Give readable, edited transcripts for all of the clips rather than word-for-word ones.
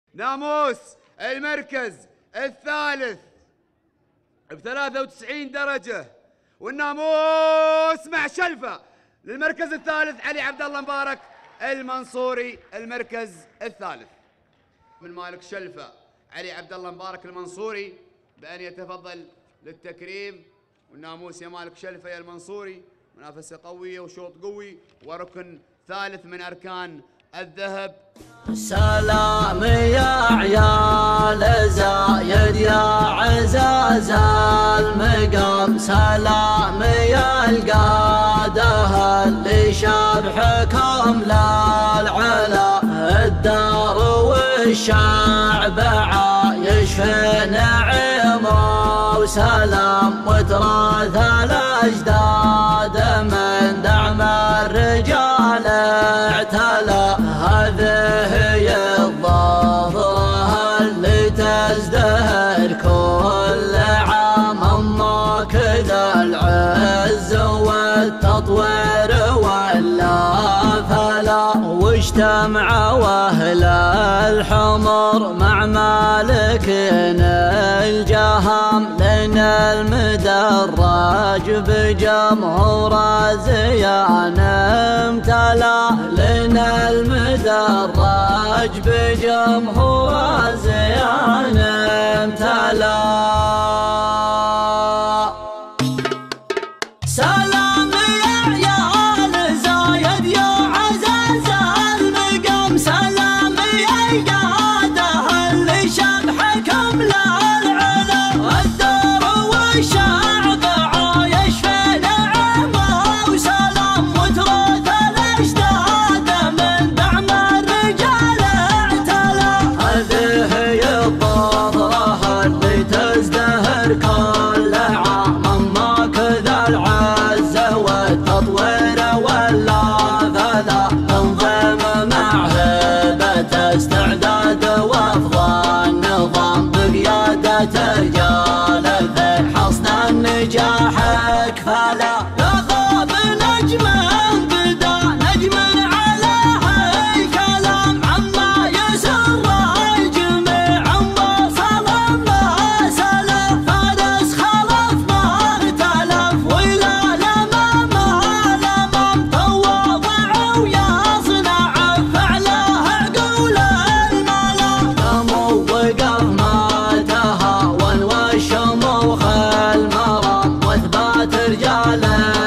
ناموس المركز الثالث ب93 درجة، والناموس مع شلفة للمركز الثالث علي عبد الله مبارك المنصوري. المركز الثالث من مالك شلفة علي عبد الله مبارك المنصوري بأن يتفضل للتكريم. والناموس يا مالك شلفة يا المنصوري، منافسة قوية وشوط قوي وركن ثالث من أركان الذهب. سلام يا عيال زايد يا عزاز المقام، سلام يا القادة اللي شبحكم للعلا، الدار والشعب عايش في نعيمه وسلام، وتراث الأجداد من دعم الرجال اعتلى. هذه هي الظاهرة اللي تزدهر كل عام، أما كذا العز والتطوير ولا فلا، واجتمعوا أهل الحمر مع مالكين الجهام، لين المدرج بجمهور زيان امتلا، لين المدرج بجمهور زيان امتلا. سلام يا عيال زايد يا عزاز المقام، سلام يا القادة اللي شبحكم للعلا، الدار والشعب عايش في نعمه وسلام، وتراث الأجداد من دعم الرجال اعتلى. هذه هي الظاهرة اللي تزدهر كل عام، أما كذا العز والتطوير ولا فلا، تنظيم مع هبة استعداد وافضل نظام، بقيادة رجال الفيل حصن النجاح كفالا. لا خاب نجم بدا نجم عليه الكلام، عما يسر الجميع وصل ما سلف، فارس خلف ما اختلف ولا الامام الامام، تواضع ويصنع فعله عقول الملا. دمو وقف ما تهاون والشموخ المرام، واثبات رجال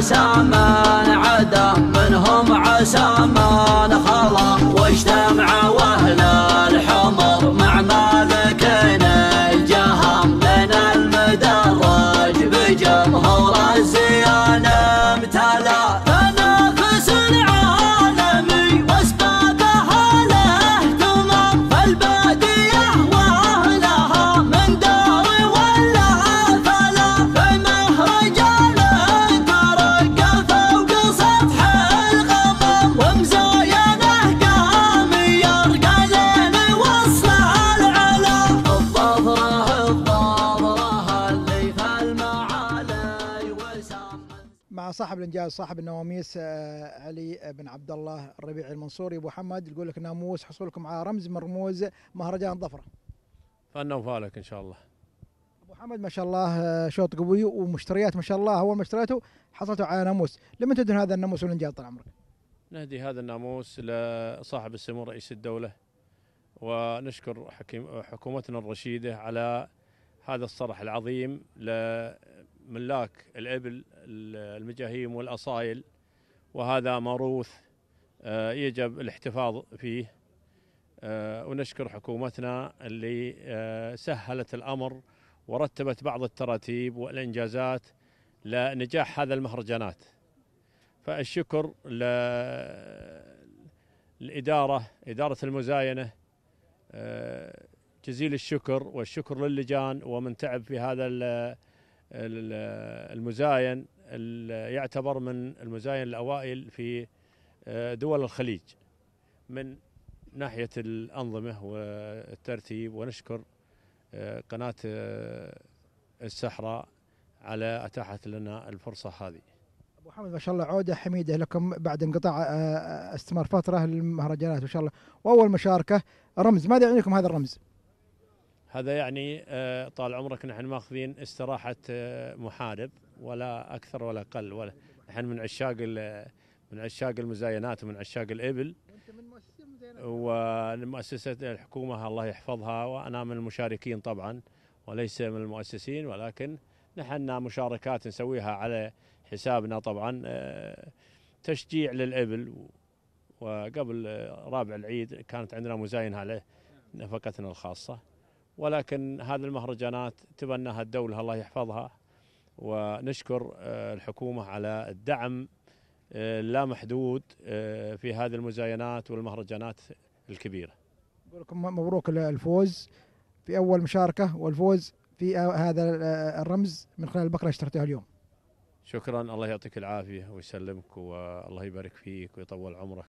عسى من عدم منهم عسى من خلا واجتمع واهل الحمر مع مالكنا الجهم من المدرج بجمهور الزيان امتلا تنافس العالمي واسبابها له تمام فالباديه واهلها من دار ولا فلا فمهرجان ترقى فوق سطح الغمام ومزاينه قام يرقى لين وصل العلا الظفره اللي في المعالي وسام. مع صاحب الانجاز صاحب النواميس علي بن عبد الله الربيعي المنصوري. ابو محمد يقول لك ناموس حصولكم على رمز من رموز مهرجان ظفره. فانا وفالك ان شاء الله. ابو محمد ما شاء الله شوط قوي ومشتريات ما شاء الله، اول ما اشتريته حصلتوا على ناموس، لما تدهن هذا الناموس والانجاز طال عمرك؟ نهدي هذا الناموس لصاحب السمو رئيس الدولة، ونشكر حكومتنا الرشيدة على هذا الصرح العظيم لملاك الإبل المجاهيم والأصايل، وهذا موروث يجب الاحتفاظ فيه. ونشكر حكومتنا اللي سهلت الأمر ورتبت بعض التراتيب والإنجازات لنجاح هذا المهرجانات. فالشكر للإدارة، إدارة المزاينة، جزيل الشكر، والشكر للجان ومن تعب في هذا المزاين، يعتبر من المزاين الأوائل في دول الخليج من ناحية الأنظمة والترتيب. ونشكر قناة السحرة على أتاحت لنا الفرصة هذه. ابو محمد ما شاء الله عوده حميده لكم بعد انقطاع استمر فتره للمهرجانات ما شاء الله، واول مشاركه رمز، ماذا يعني لكم هذا الرمز؟ هذا يعني طال عمرك نحن ماخذين استراحة محارب ولا أكثر ولا أقل، ولا نحن من عشاق المزاينات ومن عشاق الإبل، والمؤسسة الحكومة الله يحفظها، وأنا من المشاركين طبعا وليس من المؤسسين، ولكن نحن مشاركات نسويها على حسابنا طبعا، تشجيع للإبل. وقبل رابع العيد كانت عندنا مزاينة على نفقتنا الخاصة، ولكن هذه المهرجانات تبناها الدولة الله يحفظها، ونشكر الحكومة على الدعم لا محدود في هذه المزاينات والمهرجانات الكبيرة. أقول لكم مبروك الفوز في أول مشاركة والفوز في هذا الرمز من خلال البقرة اللي اشتريتها اليوم. شكرا، الله يعطيك العافية ويسلمك، والله يبارك فيك ويطول عمرك.